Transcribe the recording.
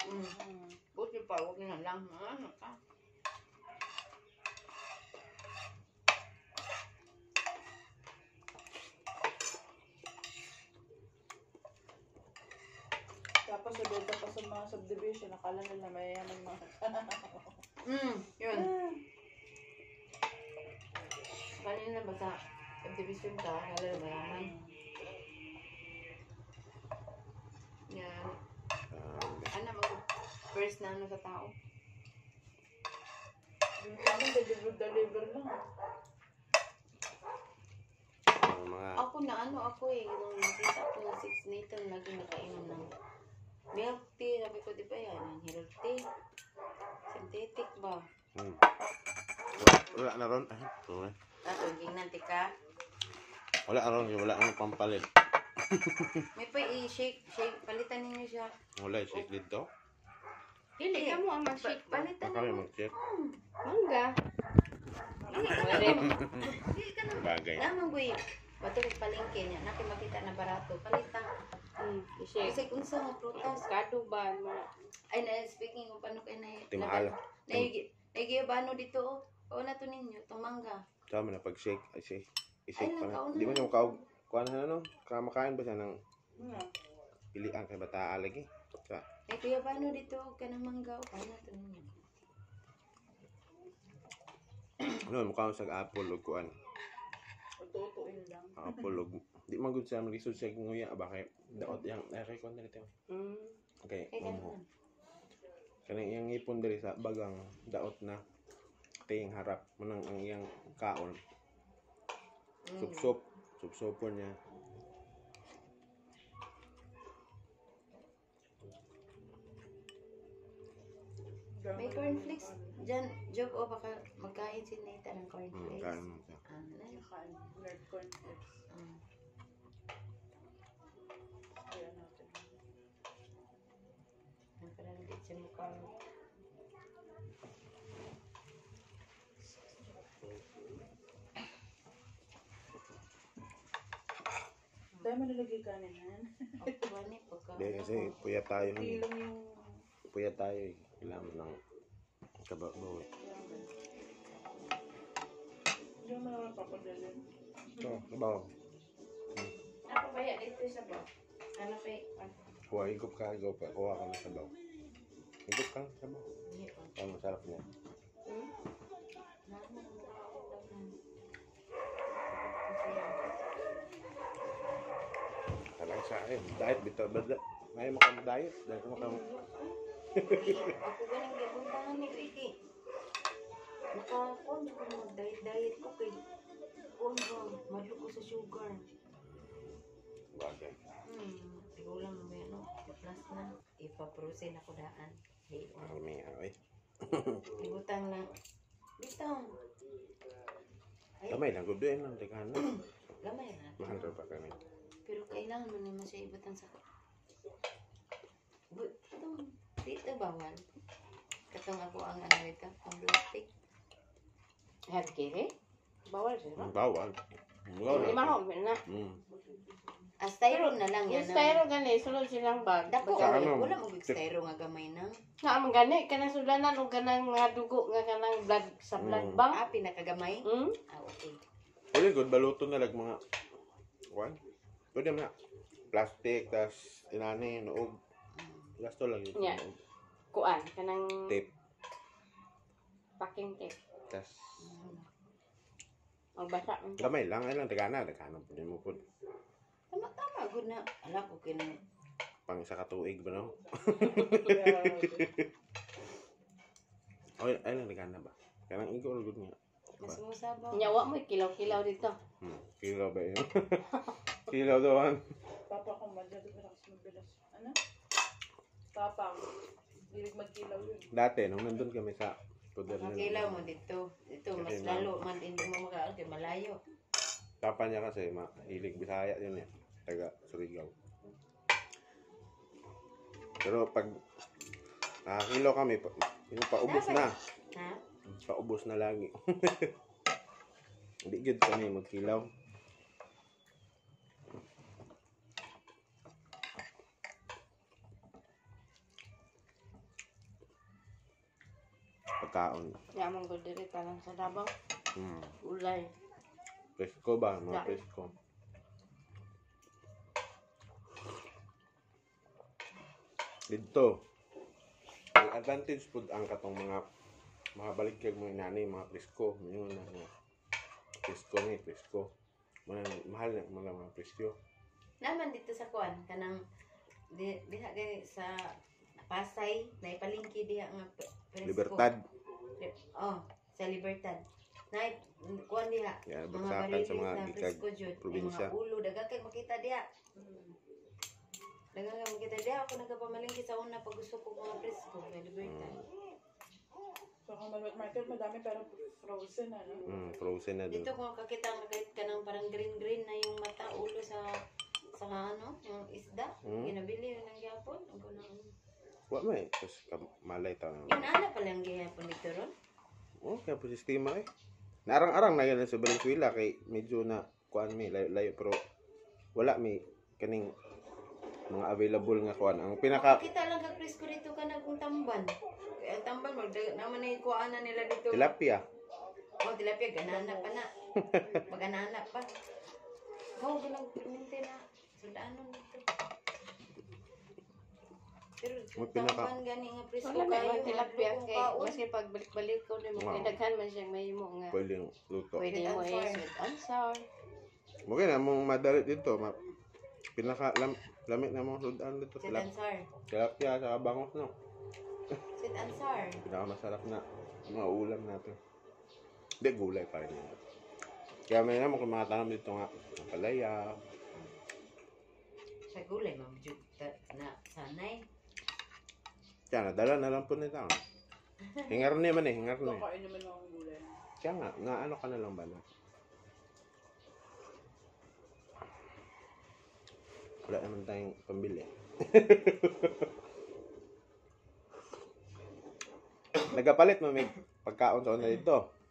Buti pa, huwag na lang. Ano ka? Tapos sabi pa sa mga subdivision, nakala nila mayayaman mga Yun. Kanina ba sa subdivision ka, kala na mayaman. Yan. Ano first na ano sa tao? Yung sa amin, deliver lang. Mga Ako na ano ako nung nakita ko na 6 natal, lagi nakainom ng milk tea. Sabi ko, di ba yan? Ang healthy. Synthetic ba? wala na ron. Wala. Tuging nanti ka. Wala na ron. Wala ang pampalit. May pa i-shake. Palitan ninyo siya. Wala, shake dito. Dili ka mo ang mag-shake. Palitan Baka rin ninyo. mag-check. Mangga. Hindi ka na. Bagay. Lamang boy. Bato kong palengke niya. Nakin makita na barato. Palitan. I-shake. Kasi kung sa mga prutas. Avocado ba? Ay, speaking kung paano kayo na Timahal. Naigiyabano dito. O na to ninyo. Itong mangga. Tama na pag-shake. Ay, shake. I-shake Ay, pa na. nakauna Di mo na. siya makaw. Kuha na ano? Kamakain ba siya ng Nga. pilihan kay bata lagi? Sa Naigiyabano dito. Huwag ka ng mangga. O na to ninyo. ano, mukha sa apple o kuan. Tutuin lang. Apple o di man gud sa mga siya nguya bakay daot yang ay kon dito. Okay, Kaya mo. ganun. Kanang iyang ipon diri sa bagang daot na ting harap manang ang iyang kaon. Sup-supon niya. May cornflakes. Diyan, Job, o baka magkain si Neta ng cornflakes. Kain mo siya. Nakain. Nerd cornflakes. Kaya natin. Nagpalalagit siya mukha. Dahil malalagay kanin yan. Ako ba ni pagka... Di kasi puyat tayo. Ilong yung... Puyat tayo. Kailangan ng kababaw. Hindi mo naman papadalin. So, kabaw. Ako ba yan? Ito sa ba? Ano pa Kuha, higop ka. Kuha ka ng sabaw. Higop ka ng sabaw. Ang masarap niya. Talagang sa akin. Diet, bito. May makam-diet. Dahil ko makam... Ako galing gabuntahan ni Ricky. Nakakon ko mag-diet ko kay kung ba, madlo ko sa sugar. Bagay. Tigulang mo yan, no? I-plus na. Ipaprosin ako daan. Hey, Ang may away. ibutang na. Bitang. Kamay lang. Gudoy lang. Tekahan na. Gamay na. Mahal pa kami. Pero kailangan mo naman siya ibutang sa... Itong, dito bawal. Katong ako ang ano ito, ang plastic. Herkiri? Bawal siya. Bawal. Hindi mahal na. Styro na lang yan. Yung styro gani, sulod silang bag. Dako, Sa ano? wala mo styro nga gamay na. Nga man gani, kanang sulanan o kanang mga dugo nga kanang blood sa blood bank. Pinakagamay? Okay. Pwede good. Baluto na lang mga... Kuhan? Pwede na. Plastic, tas inani, noog. Gasto lang yun. Yeah. Kuan, kanang Tape. packing tape. Tas Magbasa. gamay lang. Ay lang. Tekahan na. Pwede mo po. Tama, good na. Alam ko kin... Pang isa katuig ba no? Kaya... Ay lang. Tekahan na ba? Kanang ikaw good nga. Mas musabaw. Nyawa mo, kilaw-kilaw dito. Kilaw ba yun? Kilaw doon. Papa ko madyado ka kasi mabilas. Ano? Papa ko. Hilig magkilaw yun. Dati, nung nandun kami sa Poder Makilaw mo dito. Dito, mas lalo man hindi mo makaal kay malayo. Papa niya kasi, hilig Bisaya yun eh. Taga Surigao. Pero pag nakakilaw kami, paubos na. Ha? Paubos na lagi. Hindi good kami magkilaw. pagkaon. Yaman ko diri lang sa Davao. Hmm. Ulay. Presko ba? Mga Yeah. presko. Dito. Ang advantage po ang katong mga balik kag mga inani, mga presko. Yun na nga. Presko ni, presko. Mahal na mga presyo. Naman dito sa kuan kanang diha gani sa Pasay na ipalingki diha nga presko. Libertad. Oh, sa Libertad. Na kuan diha. Yan, Mga bagsakan barili sa mga sa gikag presko jud. probinsya. Mga ulo daghang kay makita diha. Daghang kay makita diha ako nagapamalingki sa una pag gusto ko mga presko sa Libertad. So, kung Malwet Market, madami pero frozen, ano? Frozen na doon. Dito ko kakita nga kahit kanang parang green na yung mata ulo sa ano, yung isda. Ginabili yun ng gyapon. Ako na Wa may. Tapos malay ta. yung ana pa lang gyapon dito ron. Oh, kaya po sistema eh. Narang-arang na yan sa Valenzuela kay medyo na kuan may layo pero wala may kaning mga available nga kuan. Ang pinaka Kita lang kag presko dito ka na kung tamban. Kaya tamban mo naman na kuana nila dito. tilapia. Oh, tilapia ganana pa na. Maganana pa. How gilang permente na sudanon dito. Pero May pinaka- tamban gani nga presko Wala kayo. may tilapia kung kay kaon. maski pagbalik-balik ko ni mo Wow. kay daghan man siyang mahimo nga. Pwedeng luto. Pwede mo With answer. with answer. Mugay na mong madali dito. Pinaka lamit na mong sudan dito. Sweet and sour. Tilapia sa bangos no. Sweet and sour. Pinakamasarap na mga ulam natin. Hindi, gulay pa rin yan. Kaya may naman kung mga tanong dito nga, ang palaya. Sa gulay, mabjud na sanay. Kaya nadala na lang po nito. Hingar niya man eh, hingar So, na eh. kain naman ako ng gulay. Kaya nga ano ka na lang ba na? Wala naman tayong pambili. Nagapalit mo may pagkaon sa una dito.